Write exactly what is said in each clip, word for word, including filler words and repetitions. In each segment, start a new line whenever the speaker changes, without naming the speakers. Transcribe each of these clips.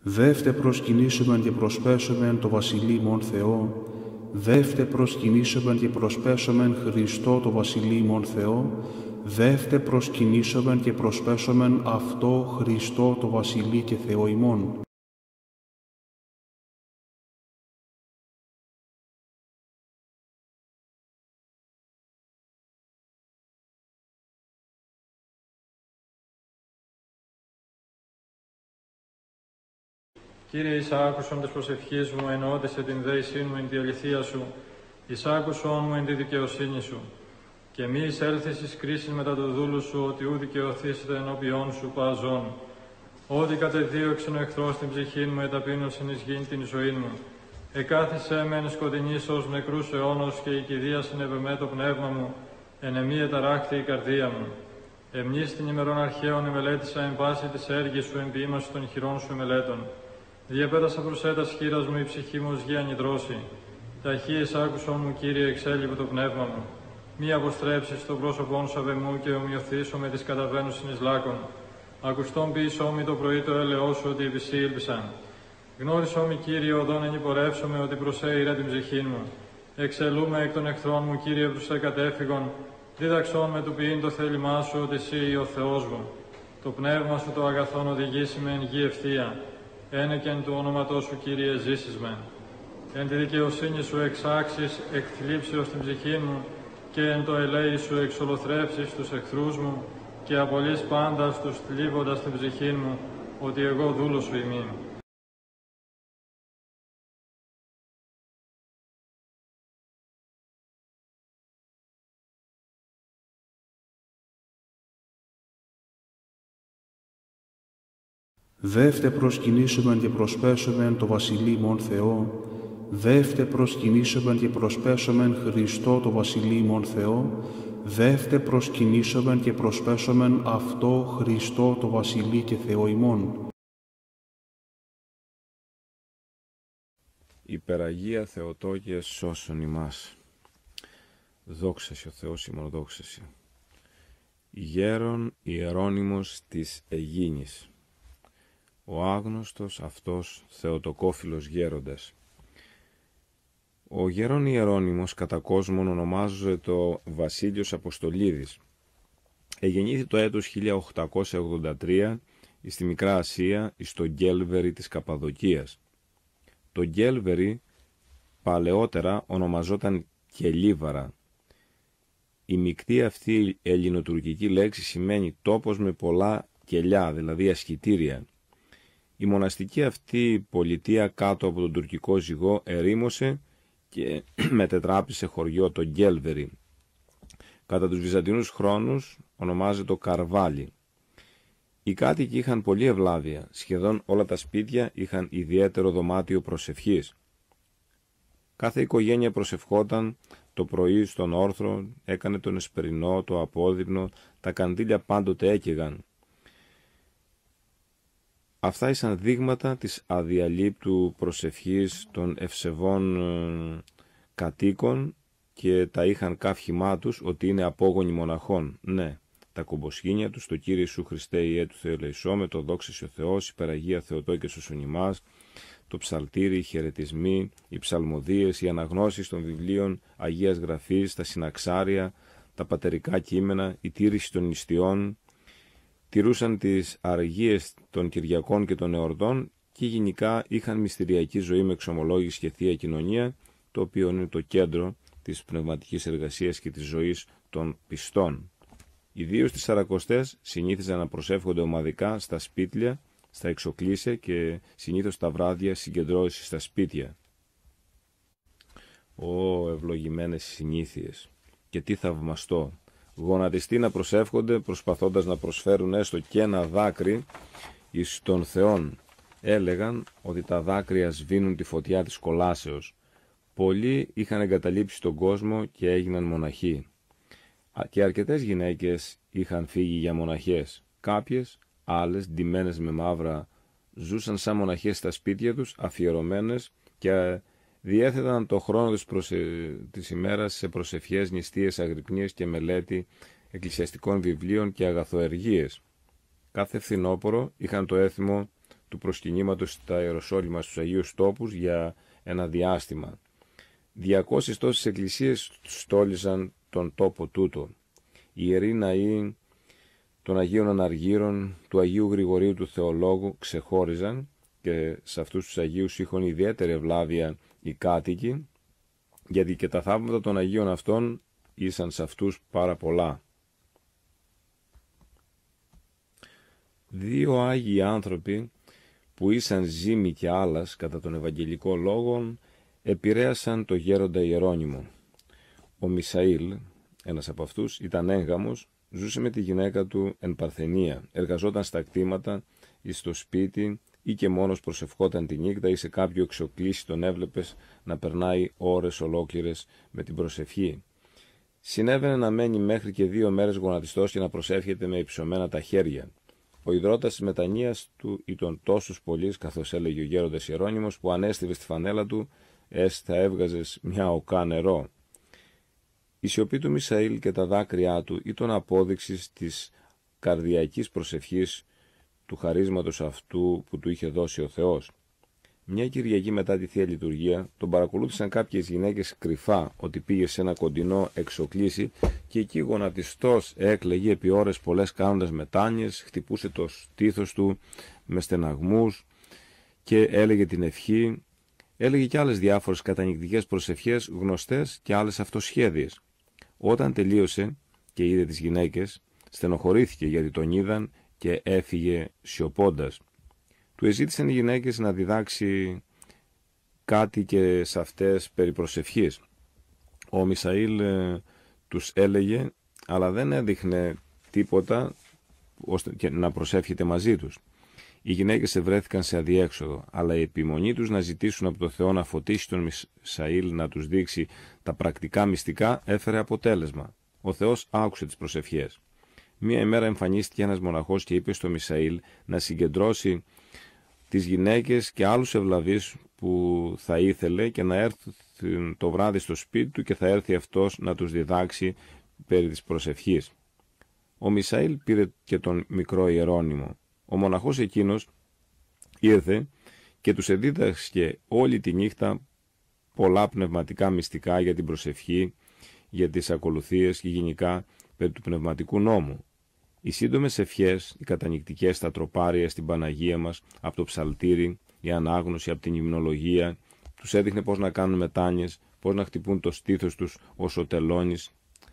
Δεύτε προσκυνήσομεν και προσπέσομεν το Βασιλεί μον Θεό, δεύτε προσκυνήσομεν και προσπέσομεν Χριστό το Βασιλεί μον Θεό, δεύτε προσκυνήσομεν και προσπέσομεν αυτό Χριστό το Βασιλεί και Θεό ημών.
Κύριε, εις άκουσον της προσευχής μου, εννοώτησε την δέησή μου εν τη αληθεία σου, εις άκουσον μου εν τη δικαιοσύνη σου. Και μη εισέλθεις εις κρίσεις μετά του δούλου σου, ότι ου δικαιωθήσετε ενώπιόν σου παζών. Ότι κατεδίωξεν ο εχθρός την ψυχήν μου, εταπείνωσεν εις γήν την ζωή μου. Εκάθισέ με εν σκοτεινής ως νεκρούς αιώνος, και η κηδείασεν επεμέ το πνεύμα μου, εν εμή εταράχθη η καρδία μου. Εμνείς την ημερών αρχαίων εμελέτησα εν πάση της έργης σου, εν ποίημαση των χειρών σου εμελέτων. Διαπέτασα προς έτας χείρας μου, η ψυχή μου ως γη ανιδρώση. Ταχύες άκουσον μου, Κύριε, εξέλιβε το πνεύμα μου. Μη αποστρέψεις το πρόσωπόν σου αβε μου, και ομοιωθήσω με τις καταβαίνουσιν εις λάκων. Ακουστόν ποιησό μη το πρωί το έλεό σου, ότι επισή ήλπισαν. Γνώρισό μη, Κύριε, οδόν ενυπορεύσομαι, ότι προσέειρα την ψυχή μου. Εξελούμε εκ των εχθρών μου, Κύριε, προς εκατέφυγον. Δίδαξόν με του ποιήν το θέλημά σου, ότι εσύ ο Θεός μου. Το πνεύμα σου το αγαθόν οδηγήσει με εν γη ευθεία. Ένεκεν του όνοματός σου, Κύριε, ζήσεις με. Εν τη δικαιοσύνη σου εξάξεις εκ θλίψεως την ψυχή μου, και εν το ελέη σου εξολοθρεύσεις τους εχθρούς μου, και απολύς πάντας τους θλίβοντας την ψυχή μου, ότι εγώ δούλος σου ημί.
Δεύτε προσκυνήσομεν και προσπέσομεν το Βασιλεί μον Θεό, δεύτε προσκυνήσομεν και προσπέσομεν Χριστό το Βασιλεί μον Θεό, δεύτε προσκυνήσομεν και προσπέσομεν αυτό Χριστό το Βασιλεί και Θεό ημών.
Υπεραγία Θεοτόκε σώσον ημάς. Δόξα σοι ο Θεός ημών, δόξα σοι. Γέρον Ιερώνυμος της Αιγίνης. Ο άγνωστος αυτός Θεοτοκόφιλος γέροντας. Ο γέρον Ιερώνυμος κατά κόσμον ονομάζεται το Βασίλειος Αποστολίδης. Εγεννήθη το έτος χίλια οκτακόσια ογδόντα τρία στη Μικρά Ασία, στο Γκέλβερι της Καπαδοκίας. Το Γκέλβερι παλαιότερα ονομαζόταν Κελίβαρα. Η μεικτή αυτή ελληνοτουρκική λέξη σημαίνει τόπος με πολλά κελιά, δηλαδή ασκητήρια. Η μοναστική αυτή πολιτεία κάτω από τον τουρκικό ζυγό ερήμωσε και μετετράπησε χωριό το Γκέλβερι. Κατά τους βυζαντινούς χρόνους ονομάζεται το Καρβάλι. Οι κάτοικοι είχαν πολλή ευλάβεια, σχεδόν όλα τα σπίτια είχαν ιδιαίτερο δωμάτιο προσευχής. Κάθε οικογένεια προσευχόταν το πρωί στον όρθρο, έκανε τον εσπερινό, το απόδειπνο, τα καντήλια πάντοτε έκαιγαν. Αυτά ήσαν δείγματα της αδιαλείπτου προσευχής των ευσεβών ε, κατοίκων και τα είχαν καύχημά τους ότι είναι απόγονοι μοναχών. Ναι, τα κομποσχήνια τους, το Κύριε Ιησού Χριστέ Ιε του Θεού ελεησόμε, το δόξα ο Θεός, υπεραγία Θεοτόκε σώσον ημάς, το ψαλτήρι, οι χαιρετισμοί, οι ψαλμοδίες, οι αναγνώσεις των βιβλίων Αγίας Γραφής, τα συναξάρια, τα πατερικά κείμενα, η τήρηση των νηστειών, τηρούσαν τις αργίες των Κυριακών και των εορτών και γενικά είχαν μυστηριακή ζωή με εξομολόγηση και θεία κοινωνία, το οποίο είναι το κέντρο της πνευματικής εργασίας και της ζωής των πιστών. Ιδίως στις Σαρακοστές συνήθιζαν να προσεύχονται ομαδικά στα σπίτια, στα εξοκλήσια και συνήθως τα βράδια συγκεντρώσεις στα σπίτια. Ω ευλογημένες συνήθειες! Και τι θαυμαστό! Γονατιστοί να προσεύχονται προσπαθώντας να προσφέρουν έστω και ένα δάκρυ εις τον Θεόν. Έλεγαν ότι τα δάκρυα σβήνουν τη φωτιά της κολάσεως. Πολλοί είχαν εγκαταλείψει τον κόσμο και έγιναν μοναχοί. Και αρκετές γυναίκες είχαν φύγει για μοναχές. Κάποιες, άλλες, ντυμένες με μαύρα, ζούσαν σαν μοναχές στα σπίτια τους, αφιερωμένες και διέθεταν το χρόνο της, προσε... της ημέρας σε προσευχές, νηστείες, αγρυπνίες και μελέτη εκκλησιαστικών βιβλίων και αγαθοεργίες. Κάθε φθινόπωρο είχαν το έθιμο του προσκυνήματος στα Ιεροσόλυμα, στους Αγίους Τόπους για ένα διάστημα. Διακόσιες τόσες εκκλησίες στόλιζαν τον τόπο τούτο. Οι ιεροί ναοί των Αγίων Αναργύρων, του Αγίου Γρηγορίου του Θεολόγου ξεχώριζαν και σε αυτούς τους Αγίους είχαν ιδιαίτερη ευλάβεια οι κάτοικοι, γιατί και τα θαύματα των Αγίων αυτών ήσαν σε αυτούς πάρα πολλά. Δύο Άγιοι άνθρωποι που ήσαν Ζήμη και Άλλας κατά τον Ευαγγελικό Λόγο επηρέασαν το γέροντα Ιερώνυμο. Ο Μισαήλ, ένας από αυτούς, ήταν έγγαμος, ζούσε με τη γυναίκα του εν Παρθενία, εργαζόταν στα κτήματα ή στο σπίτι ή και μόνος προσευχόταν τη νύχτα ή σε κάποιο εξοκλήσι τον έβλεπες να περνάει ώρες ολόκληρες με την προσευχή. Συνέβαινε να μένει μέχρι και δύο μέρες γονατιστός και να προσεύχεται με υψωμένα τα χέρια. Ο ιδρώτας της μετανοίας του ήταν τόσους πολλής, καθώς έλεγε ο γέροντας Ιερώνυμος, που ανέστηβε στη φανέλα του, έσ θα έβγαζες μια οκά νερό. Η σιωπή του Μισαήλ και τα δάκρυά του ήταν απόδειξη της καρδιακής προσευχής του χαρίσματος αυτού που του είχε δώσει ο Θεός. Μια Κυριακή μετά τη Θεία Λειτουργία τον παρακολούθησαν κάποιες γυναίκες κρυφά ότι πήγε σε ένα κοντινό εξοκλήσι και εκεί γονατιστός έκλαιγε επί ώρες πολλές κάνοντας μετάνοιες, χτυπούσε το στήθος του με στεναγμούς και έλεγε την ευχή, έλεγε και άλλες διάφορες κατανυκτικές προσευχές γνωστές και άλλες αυτοσχέδιες. Όταν τελείωσε και είδε τις γυναίκες, στενοχωρήθηκε γιατί τον είδαν και έφυγε σιωπώντας. Του εζήτησαν οι γυναίκες να διδάξει κάτι και σε αυτές περί προσευχής. Ο Μισαήλ ε, τους έλεγε, αλλά δεν έδειχνε τίποτα ώστε και να προσεύχεται μαζί τους. Οι γυναίκες ευρέθηκαν σε αδιέξοδο, αλλά η επιμονή τους να ζητήσουν από το Θεό να φωτίσει τον Μισαήλ, να τους δείξει τα πρακτικά μυστικά, έφερε αποτέλεσμα. Ο Θεός άκουσε τις προσευχές. Μία ημέρα εμφανίστηκε ένας μοναχός και είπε στο Μισαήλ να συγκεντρώσει τις γυναίκες και άλλους ευλαβείς που θα ήθελε και να έρθουν το βράδυ στο σπίτι του και θα έρθει αυτός να τους διδάξει περί της προσευχής. Ο Μισαήλ πήρε και τον μικρό Ιερώνυμο. Ο μοναχός εκείνος ήρθε και τους εδίδαξε όλη τη νύχτα πολλά πνευματικά μυστικά για την προσευχή, για τις ακολουθίες και γενικά περί του πνευματικού νόμου. Οι σύντομες ευχές, οι κατανυκτικές στα τροπάρια στην Παναγία μας, από το ψαλτήρι, η ανάγνωση από την υμνολογία, τους έδειχνε πώς να κάνουν μετάνοιες, πώς να χτυπούν το στήθος τους όσο τελώνεις,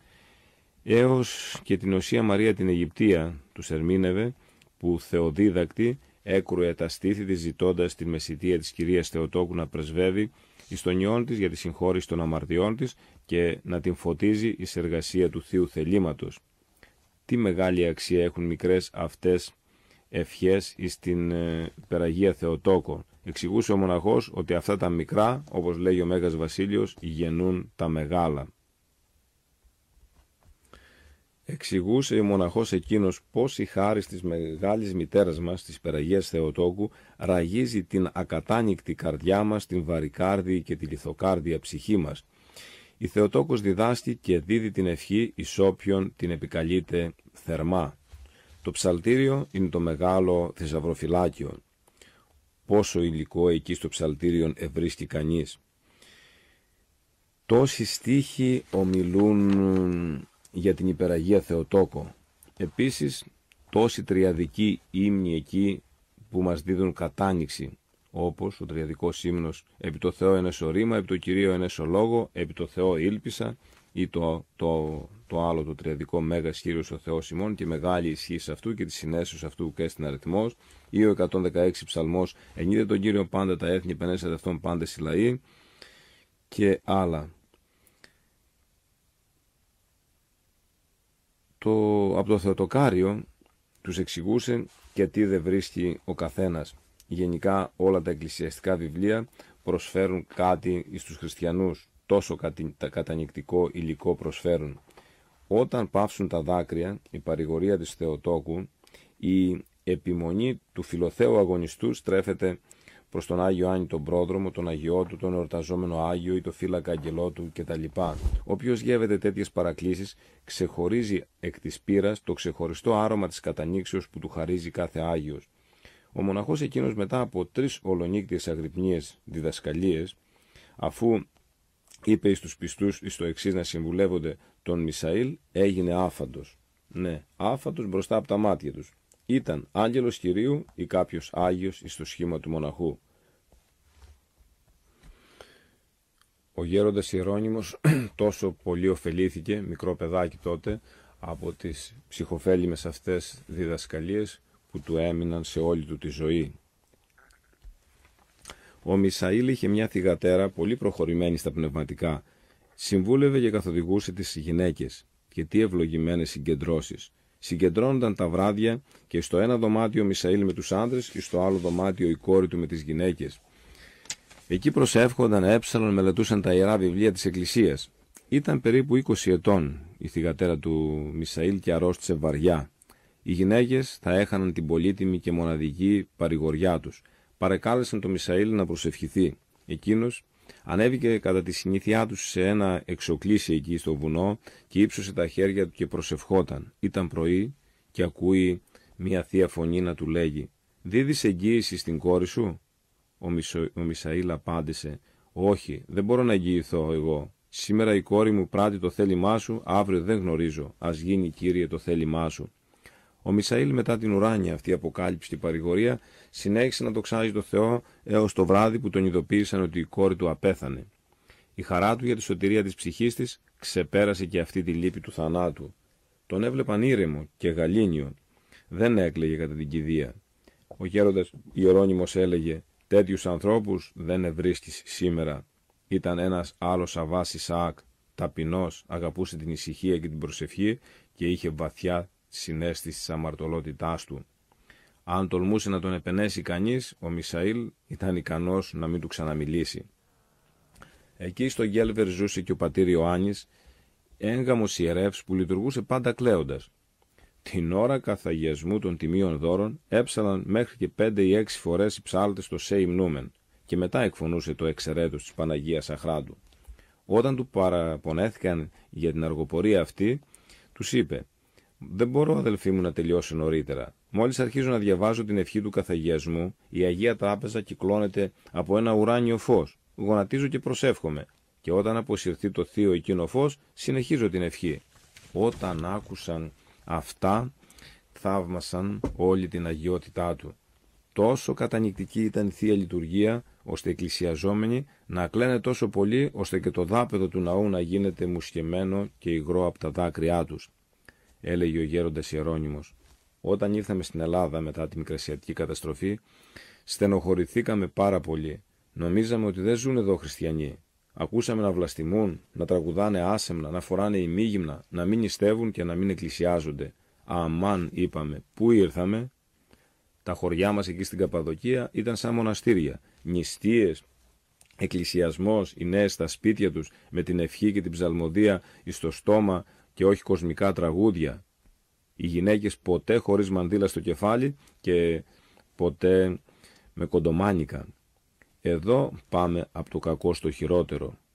έως και την Οσία Μαρία την Αιγυπτία τους ερμήνευε, που θεοδίδακτη έκρουε τα στήθη της ζητώντας την μεσητεία της Κυρίας Θεοτόκου να πρεσβεύει εις τον ιόν της για τη συγχώρηση των αμαρτιών της και να την φωτίζει εις εργασία του Θείου θελήματος. Τι μεγάλη αξία έχουν μικρές αυτές ευχές εις την ε, Περαγία Θεοτόκο. Εξηγούσε ο μοναχός ότι αυτά τα μικρά, όπως λέγει ο Μέγας Βασίλειος, γεννούν τα μεγάλα. Εξηγούσε ο μοναχός εκείνος πως η χάρις της μεγάλης μητέρας μας, της Περαγίας Θεοτόκου, ραγίζει την ακατάνικτη καρδιά μας, την βαρικάρδη και τη λιθοκάρδια ψυχή μας. Η Θεοτόκος διδάσκει και δίδει την ευχή εις όποιον την επικαλείται θερμά. Το ψαλτήριο είναι το μεγάλο θησαυροφυλάκιο. Πόσο υλικό εκεί στο ψαλτήριο ευρίσκει κανείς. Τόσοι στίχοι ομιλούν για την Υπεραγία Θεοτόκο. Επίσης, τόσοι τριαδικοί ύμνοι εκεί που μας δίδουν κατάνοιξη, όπως ο τριαδικός ύμνος «Επί το Θεό ενέσω ρήμα, επί το Κυρίο ενέσω λόγο, επί το Θεό ήλπισα» ή το, το, το άλλο το τριαδικό «Μέγας Κύριος ο Θεός ημών» και μεγάλη ισχύ αυτού και τη συνέσεως αυτού και στην αριθμός, ή ο εκατόν δεκαέξι ψαλμός «Ενείτε τον Κύριο πάντα τα έθνη, επενέσατε αυτόν πάντες οι λαοί» και άλλα. Το, από το Θεοτοκάριο τους εξηγούσε και τι δεν βρίσκει ο καθένας. Γενικά όλα τα εκκλησιαστικά βιβλία προσφέρουν κάτι στους χριστιανούς, τόσο κατανυκτικό υλικό προσφέρουν. Όταν πάυσουν τα δάκρυα, η παρηγορία της Θεοτόκου, η επιμονή του φιλοθέου αγωνιστού στρέφεται προς τον Άγιο Άννη τον Πρόδρομο, τον Αγιό του, τον εορταζόμενο Άγιο ή το φύλακα αγγελό του κτλ. Όποιος γεύεται τέτοιες παρακλήσεις ξεχωρίζει εκ της πείρας το ξεχωριστό άρωμα της κατανήξεως που του χαρίζει κάθε Άγιος. Ο μοναχός εκείνος μετά από τρεις ολονύκτιες αγρυπνίες διδασκαλίες, αφού είπε εις τους πιστούς εις το εξής να συμβουλεύονται τον Μισαήλ, έγινε άφαντος. Ναι, άφαντος μπροστά από τα μάτια τους. Ήταν άγγελος Κυρίου ή κάποιος Άγιος εις το σχήμα του μοναχού. Ο γέροντας Ιερώνυμος τόσο πολύ ωφελήθηκε, μικρό παιδάκι τότε, από τις ψυχοφέλιμες αυτές διδασκαλίες που του έμειναν σε όλη του τη ζωή. Ο Μισαήλ είχε μια θυγατέρα πολύ προχωρημένη στα πνευματικά. Συμβούλευε και καθοδηγούσε τις γυναίκες. Και τι ευλογημένες συγκεντρώσεις. Συγκεντρώνονταν τα βράδια και στο ένα δωμάτιο ο Μισαήλ με τους άντρες και στο άλλο δωμάτιο η κόρη του με τις γυναίκες. Εκεί προσεύχονταν, έψαλαν, μελετούσαν τα ιερά βιβλία της Εκκλησίας. Ήταν περίπου είκοσι ετών η θυγατέρα του Μισαήλ και αρρώστησε βαριά. Οι γυναίκες θα έχαναν την πολύτιμη και μοναδική παρηγοριά τους. Παρεκάλεσαν τον Μισαήλ να προσευχηθεί. Εκείνος ανέβηκε κατά τη συνήθειά του σε ένα εξοκλήσι εκεί στο βουνό και ύψωσε τα χέρια του και προσευχόταν. Ήταν πρωί και ακούει μια θεία φωνή να του λέγει «Δίδεις εγγύηση στην κόρη σου?» Ο, Μισο... ο Μισαήλ απάντησε «Όχι, δεν μπορώ να εγγυηθώ εγώ. Σήμερα η κόρη μου πράττει το θέλημά σου, αύριο δεν γνωρίζω. Ας γίνει, Κύριε, το θέλημά σου». Ο Μισαήλ μετά την ουράνια αυτή αποκάλυψη και παρηγορία συνέχισε να δοξάζει το Θεό έως το βράδυ που τον ειδοποίησαν ότι η κόρη του απέθανε. Η χαρά του για τη σωτηρία της ψυχής της ξεπέρασε και αυτή τη λύπη του θανάτου. Τον έβλεπαν ήρεμο και γαλήνιο. Δεν έκλαιγε κατά την κηδεία. Ο γέροντας Ιερώνυμος έλεγε «Τέτοιους ανθρώπους δεν ευρίσκεις σήμερα». Ήταν ένας άλλος Αββάς Ισαάκ, ταπεινός, αγαπούσε την ησυχία και την προσευχή και είχε βαθιά συναίσθηση της αμαρτωλότητάς του. Αν τολμούσε να τον επενέσει κανείς, ο Μισαήλ ήταν ικανός να μην του ξαναμιλήσει. Εκεί στο Γκέλβερ ζούσε και ο πατήρ Ιωάννης, έγγαμος ιερεύς που λειτουργούσε πάντα κλαίοντας. Την ώρα καθαγιασμού των τιμίων δώρων έψαλαν μέχρι και πέντε ή έξι φορές οι ψάλτες το «Σε υμνούμεν» και μετά εκφωνούσε το εξαιρέτως της Παναγίας Αχράντου. Όταν του παραπονέθηκαν για την αργοπορία αυτή, τους είπε «Δεν μπορώ, αδελφοί μου, να τελειώσω νωρίτερα. Μόλις αρχίζω να διαβάζω την ευχή του καθαγιασμού, η Αγία Τράπεζα κυκλώνεται από ένα ουράνιο φως. Γονατίζω και προσεύχομαι. Και όταν αποσυρθεί το θείο εκείνο φως, συνεχίζω την ευχή». Όταν άκουσαν αυτά, θαύμασαν όλη την αγιότητά του. Τόσο κατανυκτική ήταν η Θεία Λειτουργία, ώστε εκκλησιαζόμενοι να κλαίνε τόσο πολύ, ώστε και το δάπεδο του ναού να γίνεται μουσχεμένο και υγρό από τα δάκρυά τους. Έλεγε ο γέροντας Ιερώνυμος. Όταν ήρθαμε στην Ελλάδα μετά τη μικρασιατική καταστροφή, στενοχωρηθήκαμε πάρα πολύ. Νομίζαμε ότι δεν ζουν εδώ χριστιανοί. Ακούσαμε να βλαστημούν, να τραγουδάνε άσεμνα, να φοράνε ημίγυμνα, να μην νηστεύουν και να μην εκκλησιάζονται. Αμάν, είπαμε, πού ήρθαμε? Τα χωριά μας εκεί στην Καπαδοκία ήταν σαν μοναστήρια. Νηστείες, εκκλησιασμός, οι νέες στα σπίτια τους με την ευχή και την ψαλμοδία εις το στόμα και όχι κοσμικά τραγούδια. Οι γυναίκες ποτέ χωρίς μανδύλα στο κεφάλι και ποτέ με κοντομάνικα. Εδώ πάμε από το κακό στο χειρότερο.